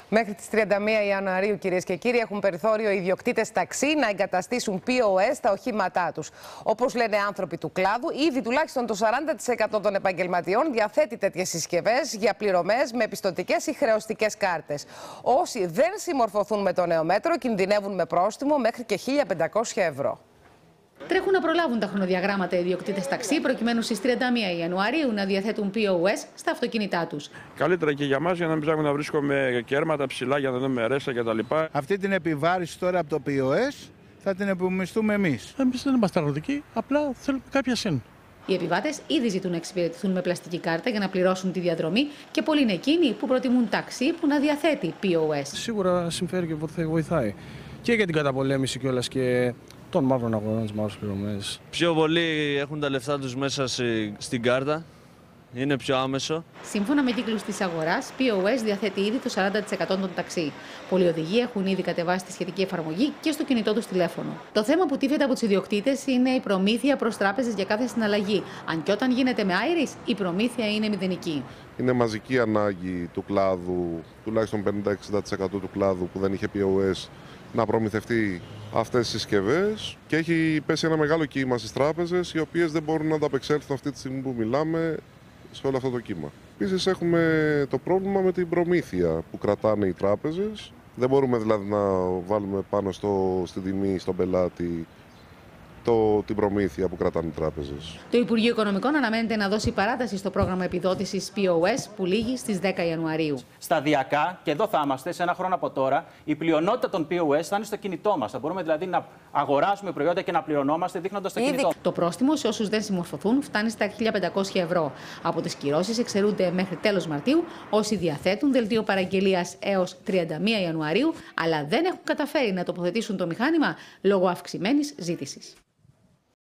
Μέχρι τις 31 Ιανουαρίου, κυρίες και κύριοι, έχουν περιθώριο οι ιδιοκτήτες ταξί να εγκαταστήσουν POS στα οχήματά τους. Όπως λένε άνθρωποι του κλάδου, ήδη τουλάχιστον το 40% των επαγγελματιών διαθέτει τέτοιες συσκευές για πληρωμές με πιστωτικές ή χρεωστικές κάρτες. Όσοι δεν συμμορφωθούν με το νέο μέτρο κινδυνεύουν με πρόστιμο μέχρι και 1.500 ευρώ. Τρέχουν να προλάβουν τα χρονοδιαγράμματα οι ιδιοκτήτες ταξί, προκειμένου στις 31 Ιανουαρίου να διαθέτουν POS στα αυτοκίνητά τους. Καλύτερα και για μας, για να μην ψάχνουμε να βρίσκουμε κέρματα ψηλά για να δούμε ρέστα κτλ. Αυτή την επιβάρηση τώρα από το POS θα την επομιστούμε εμείς. Εμείς δεν είμαστε αγροτικοί, απλά θέλουμε κάποια συν. Οι επιβάτες ήδη ζητούν να εξυπηρετηθούν με πλαστική κάρτα για να πληρώσουν τη διαδρομή και πολλοί είναι εκείνοι που προτιμούν ταξί που να διαθέτει POS. Σίγουρα συμφέρει και βοηθάει και για την καταπολέμηση κιόλας και των μαύρων αγορών, τις μαύρες πληρωμές. Πιο πολλοί έχουν τα λεφτά τους μέσα στην κάρτα. Είναι πιο άμεσο. Σύμφωνα με κύκλους της αγοράς, POS διαθέτει ήδη το 40% των ταξί. Πολλοί οδηγοί έχουν ήδη κατεβάσει τη σχετική εφαρμογή και στο κινητό τους τηλέφωνο. Το θέμα που τίθεται από τους ιδιοκτήτες είναι η προμήθεια προς τράπεζες για κάθε συναλλαγή. Αν και όταν γίνεται με Iris, η προμήθεια είναι μηδενική. Είναι μαζική ανάγκη του κλάδου, τουλάχιστον 50-60% του κλάδου που δεν είχε POS, να προμηθευτεί αυτές τις συσκευές και έχει πέσει ένα μεγάλο κύμα στις τράπεζες, οι οποίες δεν μπορούν να ανταπεξέλθουν αυτή τη στιγμή που μιλάμε σε όλο αυτό το κύμα. Επίσης έχουμε το πρόβλημα με την προμήθεια που κρατάνε οι τράπεζες. Δεν μπορούμε δηλαδή να βάλουμε πάνω στην τιμή, στον πελάτη, την προμήθεια που κρατάνε οι τράπεζες. Το Υπουργείο Οικονομικών αναμένεται να δώσει παράταση στο πρόγραμμα επιδότησης POS που λήγει στις 10 Ιανουαρίου. Σταδιακά, και εδώ θα είμαστε σε ένα χρόνο από τώρα, η πλειονότητα των POS θα είναι στο κινητό μας. Θα μπορούμε δηλαδή να αγοράσουμε προϊόντα και να πληρωνόμαστε δείχνοντας το κινητό. Το πρόστιμο σε όσους δεν συμμορφωθούν φτάνει στα 1.500 ευρώ. Από τις κυρώσεις εξαιρούνται μέχρι τέλος Μαρτίου όσοι διαθέτουν δελτίο παραγγελίας έως 31 Ιανουαρίου, αλλά δεν έχουν καταφέρει να τοποθετήσουν το μηχάνημα λόγω αυξημένης ζήτησης.